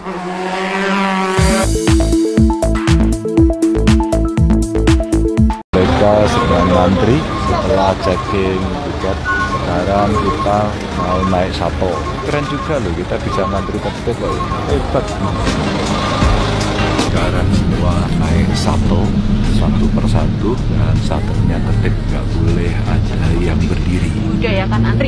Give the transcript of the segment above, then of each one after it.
Mereka sedang ngantri setelah check-in tiket. Sekarang kita mau naik shuttle. Keren juga loh, kita bisa ngantri tiket loh. Hebat. Sekarang semua naik shuttle satu persatu dan shuttle-nya tertib, nggak boleh ada yang berdiri. Udah ya kan antri.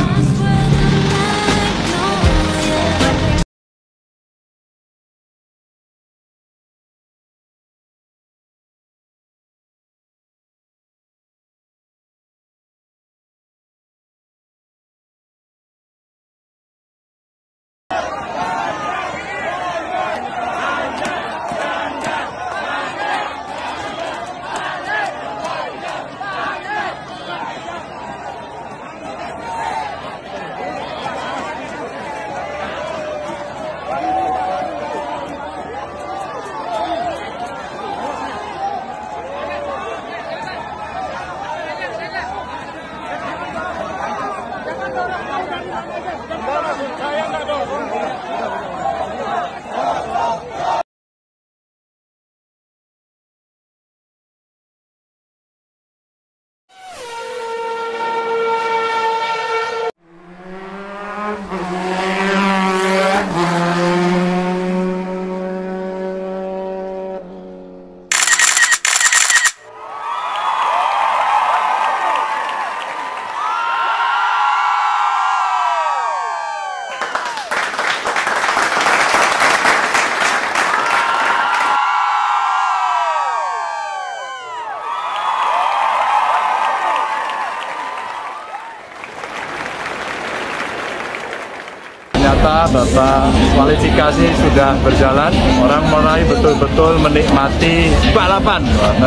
Ternyata babak kualifikasi sudah berjalan, orang mulai betul-betul menikmati balapan.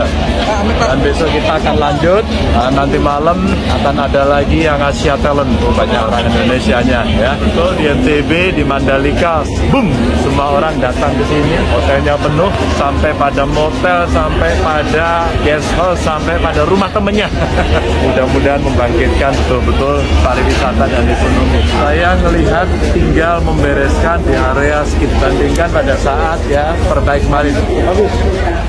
Dan besok kita akan lanjut, nanti malam akan ada lagi yang Asia Talent, banyak orang Indonesianya ya. Betul, di NTB, di Mandalika, boom, semua orang datang ke sini, hotelnya penuh, sampai pada motel, sampai pada guest house, sampai pada rumah temennya. Mudah-mudahan membangkitkan betul-betul pariwisata dan ekonomi. Saya melihat tinggal membereskan di area sekitar, bandingkan pada saat ya perbaik kemarin. Bagus.